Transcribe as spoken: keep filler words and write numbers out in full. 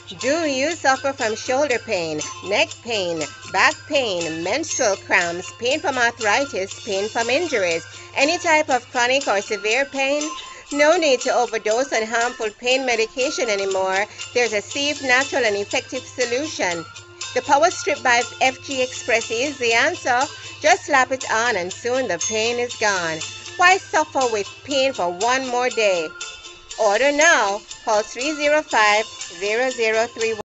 Do you suffer from shoulder pain, neck pain, back pain, menstrual cramps, pain from arthritis, pain from injuries, any type of chronic or severe pain? No need to overdose on harmful pain medication anymore. There's a safe, natural, and effective solution. The Power Strip by FGXpress is the answer. Just slap it on and soon the pain is gone. Why suffer with pain for one more day? Order now. Call three zero five, zero zero three one.